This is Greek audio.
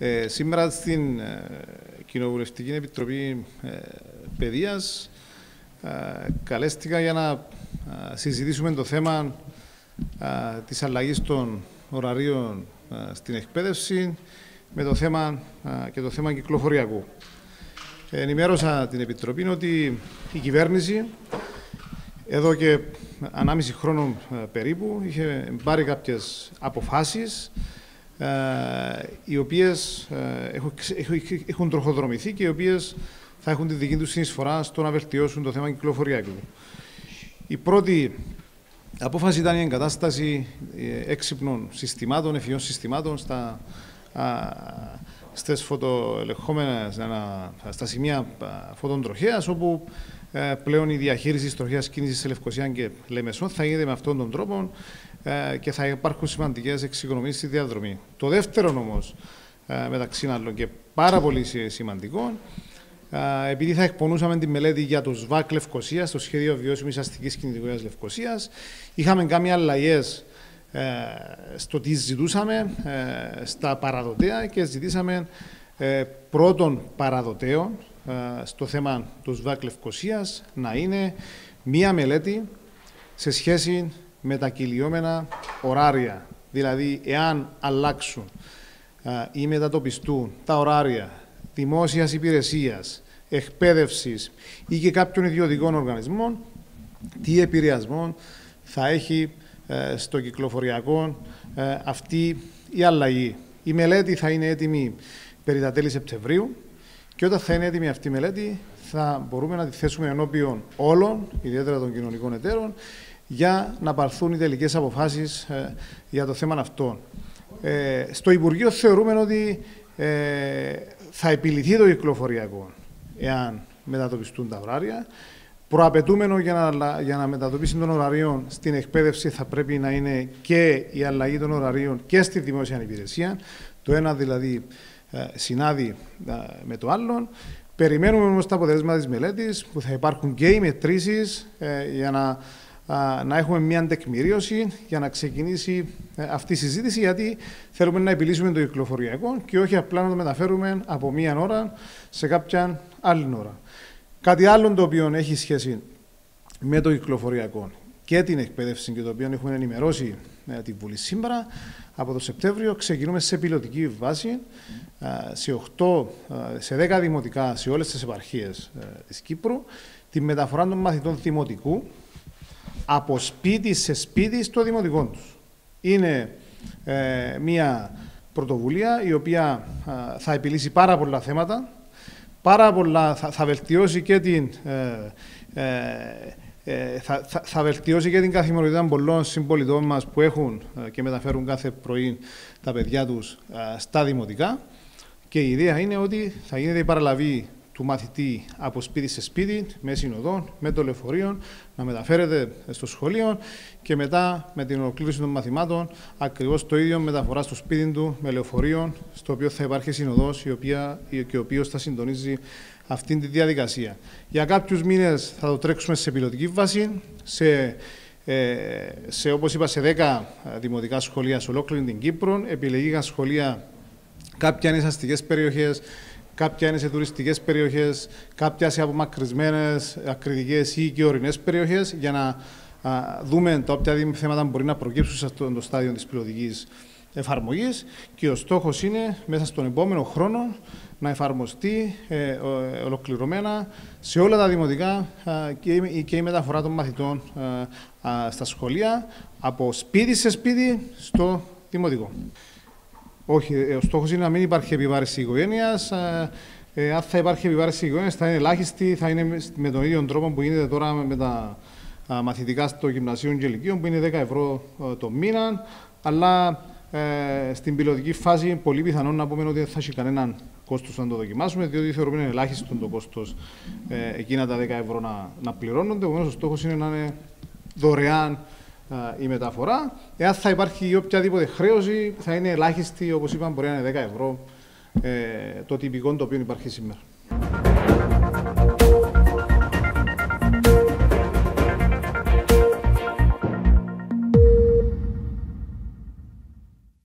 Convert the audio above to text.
Σήμερα στην Κοινοβουλευτική Επιτροπή Παιδείας καλέστηκα για να συζητήσουμε το θέμα της αλλαγής των ωραρίων στην εκπαίδευση με το θέμα και το θέμα κυκλοφοριακού. Ενημέρωσα την Επιτροπή ότι η κυβέρνηση εδώ και 1,5 χρόνο περίπου είχε πάρει κάποιες αποφάσεις οι οποίες έχουν τροχοδρομηθεί και οι οποίες θα έχουν τη δική τους συνεισφορά στο να βελτιώσουν το θέμα κυκλοφοριακού. Η πρώτη απόφαση ήταν η εγκατάσταση έξυπνων συστημάτων, ευφυών συστημάτων στις φωτοελεγχόμενες, στα σημεία φωτοτροχέας, όπου πλέον η διαχείριση της τροχέας κίνησης σε Λευκοσία και Λεμεσό θα γίνεται με αυτόν τον τρόπο και θα υπάρχουν σημαντικές εξοικονομήσεις στη διαδρομή. Το δεύτερο όμως, μεταξύ άλλων και πάρα πολύ σημαντικό, επειδή θα εκπονούσαμε τη μελέτη για το ΣΒΑΚ Λευκοσίας, το Σχέδιο Βιώσιμης Αστικής Κινητικότητας Λευκοσίας, είχαμε κάνει αλλαγές στο τι ζητούσαμε στα παραδοτέα και ζητήσαμε πρώτον παραδοτέων στο θέμα του ΣΒΑΚ Λευκοσίας να είναι μία μελέτη σε σχέση με τα κυλιόμενα ωράρια. Δηλαδή, εάν αλλάξουν ή μετατοπιστούν τα ωράρια δημόσιας υπηρεσίας, εκπαίδευσης ή και κάποιων ιδιωτικών οργανισμών, τι επηρεασμό θα έχει στο κυκλοφοριακό αυτή η αλλαγή. Η μελέτη θα είναι έτοιμη περί τα τέλη Σεπτεμβρίου και όταν θα είναι έτοιμη αυτή η μελέτη θα μπορούμε να τη θέσουμε ενώπιον όλων, ιδιαίτερα των κοινωνικών εταίρων, για να πάρθουν οι τελικές αποφάσεις για το θέμα αυτό. Στο Υπουργείο θεωρούμε ότι θα επιληθεί το κυκλοφοριακό εάν μετατοπιστούν τα ωράρια. Προαπαιτούμενο για να μετατοπίσει των ωραρίων στην εκπαίδευση θα πρέπει να είναι και η αλλαγή των ωραρίων και στη δημόσια υπηρεσία. Το ένα δηλαδή συνάδει με το άλλο. Περιμένουμε όμως τα αποτελέσματα της μελέτης που θα υπάρχουν και οι μετρήσεις για να έχουμε μια τεκμηρίωση για να ξεκινήσει αυτή η συζήτηση, γιατί θέλουμε να επιλύσουμε το κυκλοφοριακό και όχι απλά να το μεταφέρουμε από μία ώρα σε κάποια άλλη ώρα. Κάτι άλλο το οποίο έχει σχέση με το κυκλοφοριακό και την εκπαίδευση και το οποίο έχουμε ενημερώσει τη Βουλή σήμερα, από το Σεπτέμβριο ξεκινούμε σε πιλωτική βάση σε 10 δημοτικά, σε όλες τις επαρχίες της Κύπρου, τη μεταφορά των μαθητών δημοτικού από σπίτι σε σπίτι στο δημοτικό τους. Είναι μια πρωτοβουλία η οποία θα επιλύσει πάρα πολλά θέματα, θα βελτιώσει και θα βελτιώσει και την καθημερινότητα πολλών συμπολιτών μας που έχουν και μεταφέρουν κάθε πρωί τα παιδιά τους στα δημοτικά. Και η ιδέα είναι ότι θα γίνεται η παραλαβή του μαθητή από σπίτι σε σπίτι, με συνοδό, με το λεωφορείο, να μεταφέρεται στο σχολείο και μετά με την ολοκλήρωση των μαθημάτων ακριβώς το ίδιο μεταφορά στο σπίτι του με λεωφορείο, στο οποίο θα υπάρχει συνοδός και ο οποίος θα συντονίζει αυτή τη διαδικασία. Για κάποιους μήνες θα το τρέξουμε σε πιλωτική βάση, όπως είπα, σε 10 δημοτικά σχολεία σε ολόκληρη την Κύπρο. Επιλεγήκαν σχολεία, κάποια είναι σε αστικές περιοχές, κάποια είναι σε τουριστικές περιοχές, κάποια σε απομακρυσμένες, ακριτικές ή και ορεινές περιοχές, για να δούμε τα όποια θέματα μπορεί να προκύψουν σε αυτό το στάδιο της πιλωτικής εφαρμογής. Και ο στόχος είναι μέσα στον επόμενο χρόνο να εφαρμοστεί ολοκληρωμένα σε όλα τα δημοτικά και η μεταφορά των μαθητών στα σχολεία από σπίτι σε σπίτι στο δημοτικό. Όχι, ο στόχος είναι να μην υπάρχει επιβάρηση οικογένειας. Αν θα υπάρχει επιβάρηση οικογένειας, θα είναι ελάχιστη, θα είναι με τον ίδιο τρόπο που γίνεται τώρα με τα μαθητικά στο γυμνασίο και λυκείο, που είναι 10 ευρώ το μήνα. Αλλά στην πιλωτική φάση, πολύ πιθανόν να πούμε ότι δεν θα έχει κανέναν κόστος να το δοκιμάσουμε, διότι θεωρούμε είναι ελάχιστο το κόστος εκείνα τα 10 ευρώ να πληρώνονται. Επομένως, ο στόχος είναι να είναι δωρεάν η μεταφορά. Εάν θα υπάρχει οποιαδήποτε χρέωση, θα είναι ελάχιστη, όπως είπαμε, μπορεί να είναι 10 ευρώ το τυπικό το οποίο υπάρχει σήμερα.